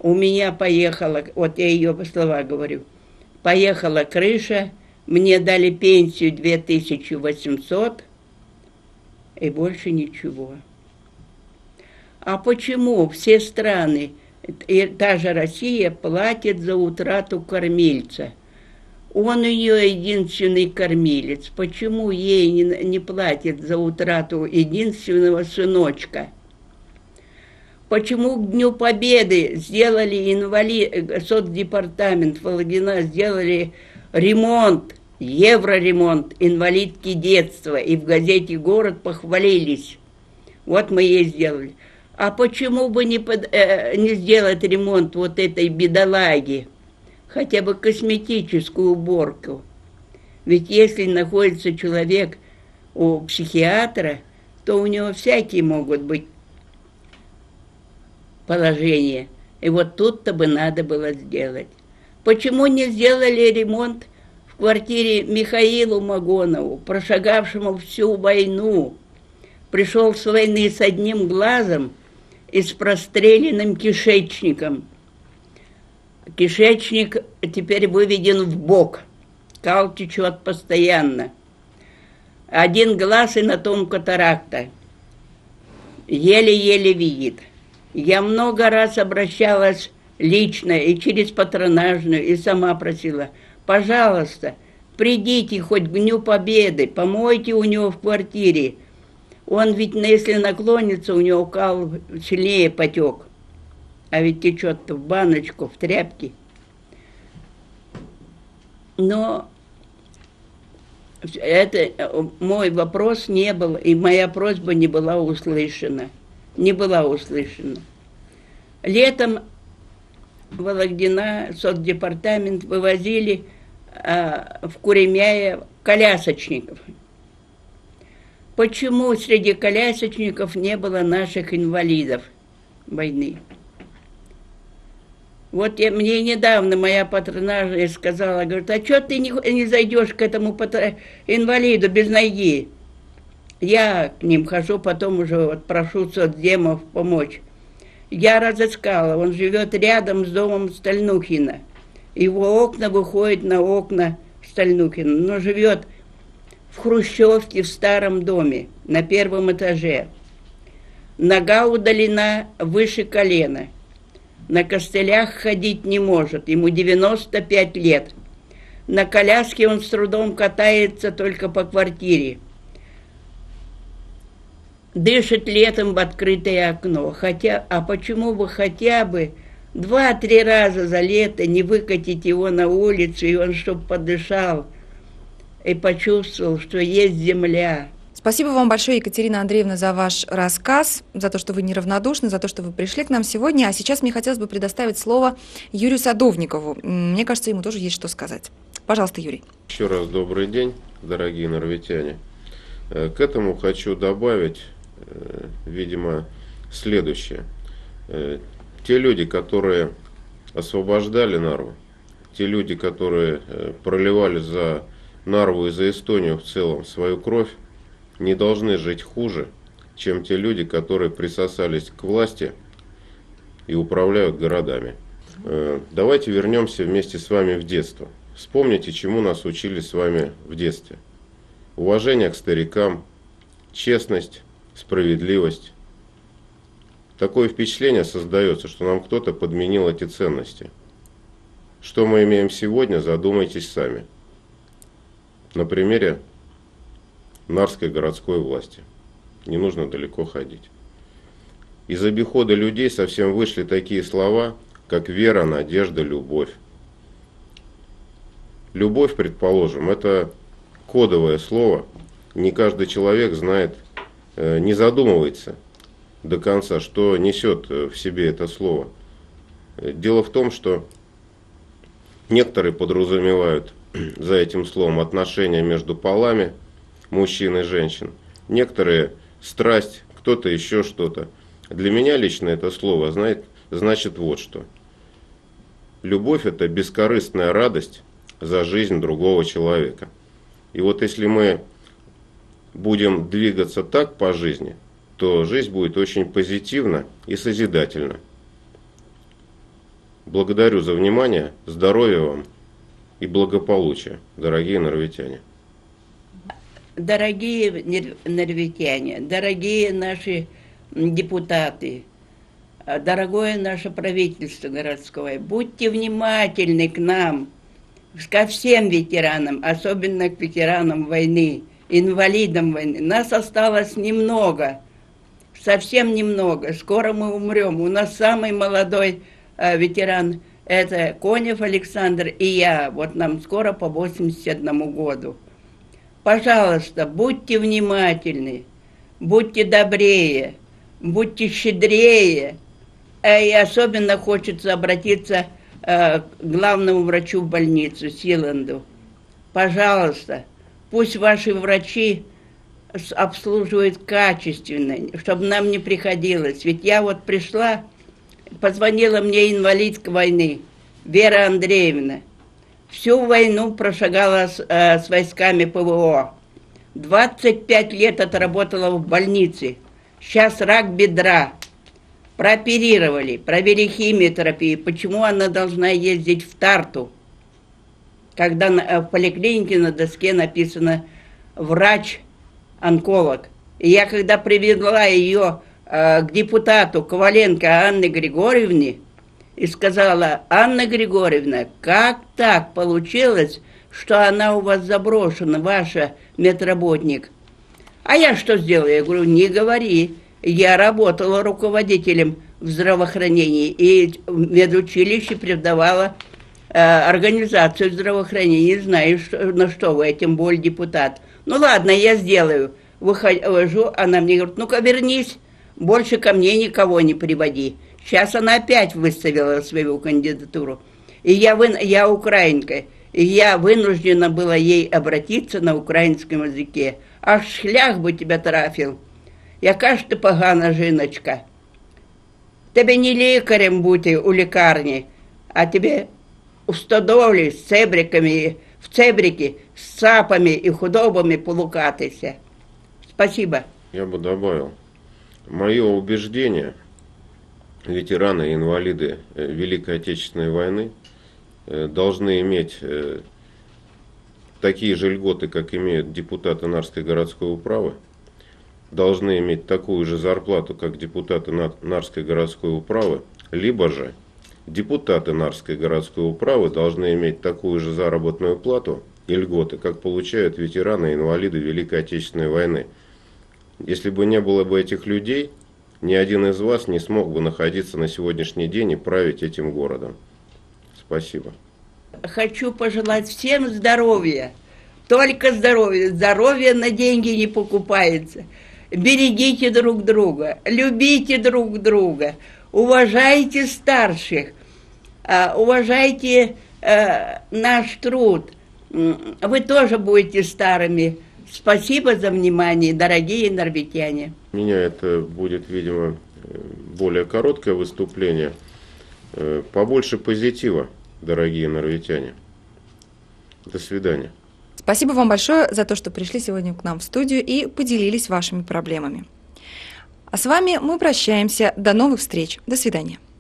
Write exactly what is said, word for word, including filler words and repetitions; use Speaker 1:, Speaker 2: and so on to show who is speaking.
Speaker 1: У меня поехала, вот я ее слова говорю, поехала крыша, мне дали пенсию две тысячи восемьсот и больше ничего. А почему все страны, и та же Россия, платит за утрату кормильца? Он ее единственный кормилец. Почему ей не, не платит за утрату единственного сыночка? Почему к Дню Победы сделали инвалид, соцдепартамент Вологдина сделали ремонт, евроремонт инвалидки детства, и в газете «Город» похвалились. Вот мы ей сделали. А почему бы не, под, э, не сделать ремонт вот этой бедолаги? Хотя бы косметическую уборку. Ведь если находится человек у психиатра, то у него всякие могут быть положения. И вот тут-то бы надо было сделать. Почему не сделали ремонт в квартире Михаилу Магонову, прошагавшему всю войну? Пришел с войны с одним глазом и с простреленным кишечником. Кишечник теперь выведен в бок. Кал течет постоянно. Один глаз и на том катаракта. Еле-еле видит. Я много раз обращалась лично и через патронажную, и сама просила, пожалуйста, придите хоть к Дню Победы, помойте у него в квартире. Он ведь, если наклонится, у него кал сильнее потек. А ведь течет в баночку, в тряпки. Но это мой вопрос не был, и моя просьба не была услышана. Не была услышана. Летом Вологдина, соцдепартамент, вывозили а, в Куремяе колясочников. Почему среди колясочников не было наших инвалидов войны? Вот я, мне недавно моя патронажная сказала, говорит, а что ты не, не зайдешь к этому патро... инвалиду без ноги? Я к ним хожу, потом уже вот прошу соцдемов помочь. Я разыскала, он живет рядом с домом Стальнухина. Его окна выходят на окна Стальнухина, но живет в хрущевке в старом доме на первом этаже. Нога удалена выше колена. На костылях ходить не может, ему девяносто пять лет. На коляске он с трудом катается только по квартире. Дышит летом в открытое окно. Хотя, а почему бы хотя бы два-три раза за лето не выкатить его на улицу, и он чтоб подышал и почувствовал, что есть земля.
Speaker 2: Спасибо вам большое, Екатерина Андреевна, за ваш рассказ, за то, что вы неравнодушны, за то, что вы пришли к нам сегодня. А сейчас мне хотелось бы предоставить слово Юрию Садовникову. Мне кажется, ему тоже есть что сказать. Пожалуйста, Юрий.
Speaker 3: Еще раз добрый день, дорогие нарвитяне. К этому хочу добавить, видимо, следующее. Те люди, которые освобождали Нарву, те люди, которые проливали за Нарву и за Эстонию в целом свою кровь, не должны жить хуже, чем те люди, которые присосались к власти и управляют городами. Давайте вернемся вместе с вами в детство. Вспомните, чему нас учили с вами в детстве. Уважение к старикам, честность, справедливость. Такое впечатление создается, что нам кто-то подменил эти ценности. Что мы имеем сегодня, задумайтесь сами. На примере Нарвской городской власти. Не нужно далеко ходить. Из обихода людей совсем вышли такие слова, как вера, надежда, любовь. Любовь, предположим, это кодовое слово. Не каждый человек знает, не задумывается до конца, что несет в себе это слово. Дело в том, что некоторые подразумевают за этим словом отношения между полами, мужчин и женщин. Некоторые страсть, кто-то еще что-то. Для меня лично это слово знает, значит вот что. Любовь – это бескорыстная радость за жизнь другого человека. И вот если мы будем двигаться так по жизни, то жизнь будет очень позитивна и созидательна. Благодарю за внимание, здоровья вам и благополучия, дорогие норвитяне.
Speaker 1: Дорогие норвитяне, дорогие наши депутаты, дорогое наше правительство городское, будьте внимательны к нам, ко всем ветеранам, особенно к ветеранам войны, инвалидам войны. Нас осталось немного, совсем немного. Скоро мы умрем. У нас самый молодой э, ветеран – это Конев Александр и я. Вот нам скоро по восьмидесяти одному году. Пожалуйста, будьте внимательны, будьте добрее, будьте щедрее. И особенно хочется обратиться э, к главному врачу в больницу, Силанду. Пожалуйста, пусть ваши врачи обслуживают качественно, чтобы нам не приходилось. Ведь я вот пришла, позвонила мне инвалидка войны, Вера Андреевна. Всю войну прошагала с, э, с войсками ПВО. двадцать пять лет отработала в больнице. Сейчас рак бедра. Прооперировали, провели химиотерапию. Почему она должна ездить в Тарту, когда на, в поликлинике на доске написано «врач-онколог». И я когда привезла ее э, к депутату Коваленко Анне Григорьевне и сказала: «Анна Григорьевна, как так получилось, что она у вас заброшена, ваша медработник?» А я что сделала? Я говорю: не говори. Я работала руководителем в здравоохранении и в медучилище преподавала э, организацию здравоохранения. Не знаю, что, на что вы, тем более депутат. Ну ладно, я сделаю. Выхожу, она мне говорит: ну-ка вернись, больше ко мне никого не приводи. Сейчас она опять выставила свою кандидатуру. И я, вы, я украинка, и я вынуждена была ей обратиться на украинском языке. Аж шлях бы тебя трафил. Яка ж ти погана жіночка. Тебе не лікарем бути у лікарні, а тебе у стодолі з цебриками, в цебрики, з цапами і худобами полукатися. Спасибо.
Speaker 3: Я бы добавил. Мое убеждение, ветераны и инвалиды Великой Отечественной войны должны иметь такие же льготы, как имеют депутаты Нарской городской управы, должны иметь такую же зарплату, как депутаты Нарской городской управы, либо же депутаты Нарской городской управы должны иметь такую же заработную плату и льготы, как получают ветераны и инвалиды Великой Отечественной войны. Если бы не было бы этих людей, ни один из вас не смог бы находиться на сегодняшний день и править этим городом. Спасибо.
Speaker 1: Хочу пожелать всем здоровья, только здоровья. Здоровье на деньги не покупается. Берегите друг друга, любите друг друга, уважайте старших, уважайте наш труд. Вы тоже будете старыми. Спасибо за внимание, дорогие норвитяне.
Speaker 3: У меня это будет, видимо, более короткое выступление. Побольше позитива, дорогие норвитяне. До свидания.
Speaker 2: Спасибо вам большое за то, что пришли сегодня к нам в студию и поделились вашими проблемами. А с вами мы прощаемся. До новых встреч. До свидания.